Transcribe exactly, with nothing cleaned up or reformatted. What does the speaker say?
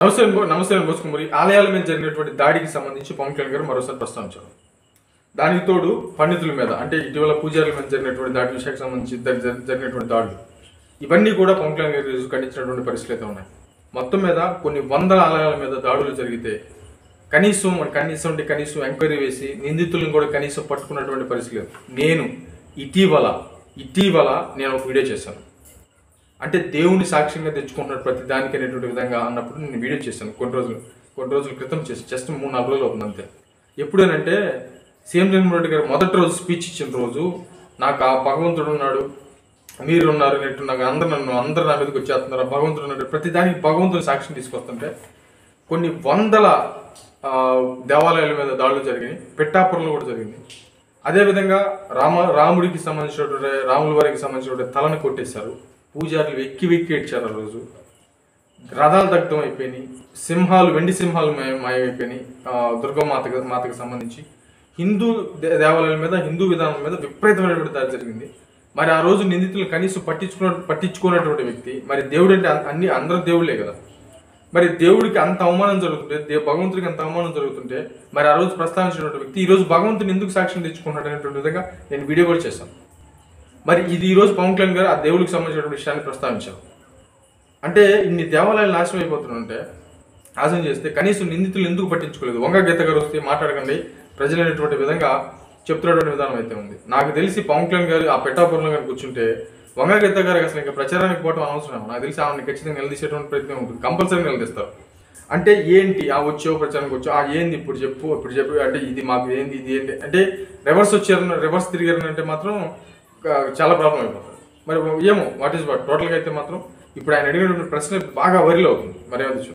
నమస్తే నమస్తే బోసుకుమరి ఆలయాల మీద జరిగినటువంటి దాడికి సంబంధించి పవన్ కళ్యాణ్ గారు మరోసారి ప్రస్తావించారు. దానికి తోడు పండితుల మీద అంటే ఇటీవల పూజారుల మీద జరిగినటువంటి దాడి విషయానికి సంబంధించి జరిగినటువంటి దాడులు ఇవన్నీ కూడా పవన్ కళ్యాణ్ గారు ఖండించినటువంటి పరిస్థితులు అయితే ఉన్నాయి. మొత్తం మీద కొన్ని వందల ఆలయాల మీద దాడులు జరిగితే కనీసం మన కనీసం అంటే కనీసం ఎంక్వైరీ వేసి నిందితులను కూడా కనీసం పట్టుకున్నటువంటి పరిస్థితి లేదు. నేను ఇటీవల ఇటీవల నేను ఒక వీడియో చేశాను. అంటే దేవుని సాక్ష్యంగా తెచ్చుకుంటున్న ప్రతి దానికి అనేటువంటి విధంగా అన్నప్పుడు నేను వీడియో చేశాను కొన్ని రోజులు కొన్ని రోజుల క్రితం చేసి జస్ట్ మూడు నాలుగు రోజులు అవుతుంది అంతే. ఎప్పుడేనంటే సీఎం జగన్మోహన్ రెడ్డి గారు మొదటి రోజు స్పీచ్ ఇచ్చిన రోజు నాకు ఆ భగవంతుడు ఉన్నాడు మీరు ఉన్నారు అనేట్టు నాకు అందరు నన్ను అందరు నా మీదకి వచ్చేస్తున్నారు భగవంతుడు ఉన్నాడు ప్రతి దానికి భగవంతుని సాక్ష్యం తీసుకొస్తుంటే కొన్ని వందల దేవాలయాల మీద దాడులు జరిగినాయి. పెట్టాపురంలో కూడా జరిగింది. అదేవిధంగా రామ రాముడికి సంబంధించినటువంటి రాముల వారికి సంబంధించినటువంటి తలను కొట్టేశారు. పూజారులు వెక్కి వెక్కి ఏడ్చారు. ఆ రోజు రథాలు దగ్ధం అయిపోయినాయి. సింహాలు వెండి సింహాలు మాయమైపోయినాయి. దుర్గామాతకి మాతకు సంబంధించి హిందూ దేవాలయాల మీద హిందూ విధానం మీద విపరీతమైనటువంటి దాడి జరిగింది. మరి ఆ రోజు నిందితులు కనీసం పట్టించుకున్న పట్టించుకున్నటువంటి వ్యక్తి మరి దేవుడు అంటే అన్ని అందరూ దేవుళ్ళే కదా. మరి దేవుడికి అంత అవమానం జరుగుతుంటే భగవంతుడికి అంత అవమానం జరుగుతుంటే మరి ఆ రోజు ప్రస్తావించినటువంటి వ్యక్తి ఈ రోజు భగవంతుని ఎందుకు సాక్ష్యం తెచ్చుకున్నాడు అనేటువంటి విధంగా నేను వీడియో కూడా చేశాను. మరి ఇది ఈ రోజు పవన్ కళ్యాణ్ గారు ఆ దేవుడికి సంబంధించిన విషయాన్ని ప్రస్తావించారు. అంటే ఇన్ని దేవాలయాలు నాశనం అయిపోతుంటే నాశనం చేస్తే కనీసం నిందితులు ఎందుకు పట్టించుకోలేదు. వంగ గీత గారు వస్తే మాట్లాడకండి ప్రజలైనటువంటి విధంగా చెప్తున్నటువంటి విధానం అయితే ఉంది. నాకు తెలిసి పవన్ కళ్యాణ్ గారు ఆ పెట్టాపురంలో కానీ కూర్చుంటే వంగ గీత గారికి అసలు ఇంకా ప్రచారానికి పోవడం అనవసరం. నాకు తెలిసి ఆమెను ఖచ్చితంగా నిలదీసేటువంటి ప్రయత్నం ఉంటుంది. కంపల్సరీ నిలదీస్తారు. అంటే ఏంటి ఆ వచ్చావు ప్రచారానికి వచ్చావు ఆ ఏంది ఇప్పుడు చెప్పు ఇప్పుడు చెప్పు అంటే ఇది మాకు ఏంది ఇది ఏంటి అంటే రివర్స్ వచ్చారు రివర్స్ తిరిగారు అంటే మాత్రం చాలా ప్రాబ్లం అయిపోతుంది. మరి ఏమో వాట్ ఈస్ వాట్ టోటల్గా అయితే మాత్రం ఇప్పుడు ఆయన అడిగినటువంటి ప్రశ్న బాగా వైరల్ అవుతుంది. మరి